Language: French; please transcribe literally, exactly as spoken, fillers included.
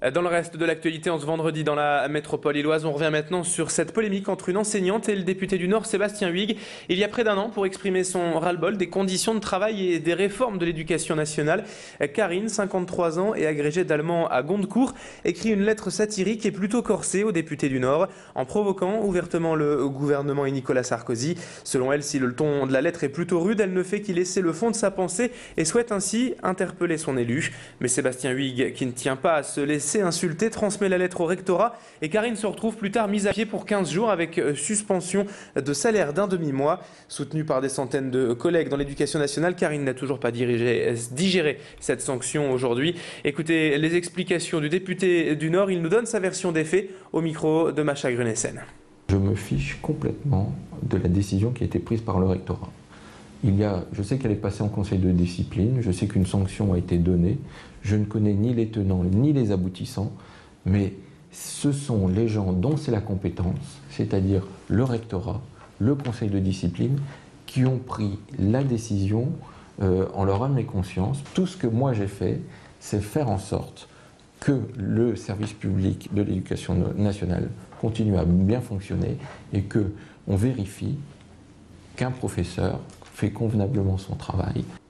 Dans le reste de l'actualité, en ce vendredi dans la métropole illoise, on revient maintenant sur cette polémique entre une enseignante et le député du Nord, Sébastien Huyghe, il y a près d'un an pour exprimer son ras-le-bol des conditions de travail et des réformes de l'éducation nationale. Karine, cinquante-trois ans et agrégée d'allemand à Gondecourt, écrit une lettre satirique et plutôt corsée au député du Nord, en provoquant ouvertement le gouvernement et Nicolas Sarkozy. Selon elle, si le ton de la lettre est plutôt rude, elle ne fait qu'y laisser le fond de sa pensée et souhaite ainsi interpeller son élu. Mais Sébastien Huyghe, qui ne tient pas à se laisser insulté, transmet la lettre au rectorat et Karine se retrouve plus tard mise à pied pour quinze jours avec suspension de salaire d'un demi-mois. Soutenue par des centaines de collègues dans l'éducation nationale, Karine n'a toujours pas dirigé, digéré cette sanction aujourd'hui. Écoutez les explications du député du Nord, il nous donne sa version des faits au micro de Macha Grunessen. Je me fiche complètement de la décision qui a été prise par le rectorat. Il y a, je sais qu'elle est passée en conseil de discipline, je sais qu'une sanction a été donnée, je ne connais ni les tenants ni les aboutissants, mais ce sont les gens dont c'est la compétence, c'est-à-dire le rectorat, le conseil de discipline, qui ont pris la décision euh, en leur âme et conscience. Tout ce que moi j'ai fait, c'est faire en sorte que le service public de l'éducation nationale continue à bien fonctionner et qu'on vérifie qu'un professeur fait convenablement son travail.